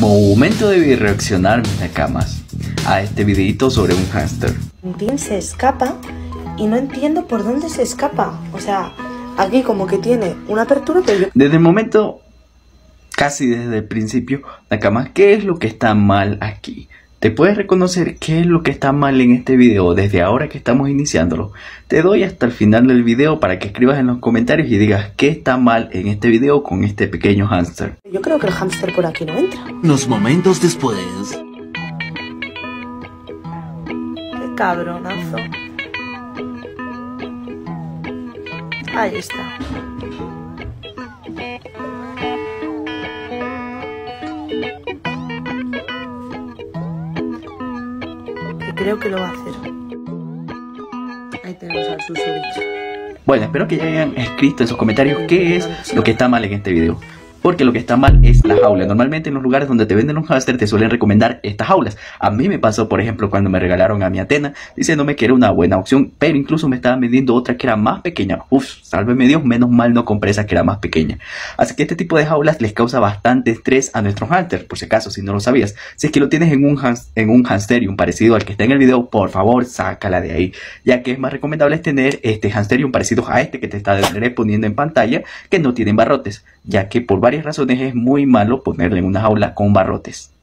Momento de reaccionar, mis nakamas, a este videito sobre un hámster. Dean se escapa y no entiendo por dónde se escapa. O sea, aquí como que tiene una apertura, pero yo... Desde el momento, casi desde el principio, nakamas, ¿qué es lo que está mal aquí? ¿Te puedes reconocer qué es lo que está mal en este video desde ahora que estamos iniciándolo? Te doy hasta el final del video para que escribas en los comentarios y digas qué está mal en este video con este pequeño hámster. Yo creo que el hámster por aquí no entra. Unos momentos después. Qué cabronazo. Ahí está. Creo que lo va a hacer. Ahí tenemos al susodicho. Bueno, espero que ya hayan escrito en sus comentarios qué es lo que está mal en este video. Porque lo que está mal es la jaula. Normalmente en los lugares donde te venden un hámster te suelen recomendar estas jaulas. A mí me pasó, por ejemplo, cuando me regalaron a mi Athena, diciéndome que era una buena opción, pero incluso me estaban vendiendo otra que era más pequeña. Uf, sálveme Dios, menos mal no compré esa que era más pequeña. Así que este tipo de jaulas les causa bastante estrés a nuestros hámsters, por si acaso, si no lo sabías. Si es que lo tienes en un hámsterium parecido al que está en el video, por favor, sácala de ahí, ya que es más recomendable tener este hámsterium parecido a este que te estaré poniendo en pantalla, que no tienen barrotes, ya que por varias razones es muy malo ponerle en una jaula con barrotes.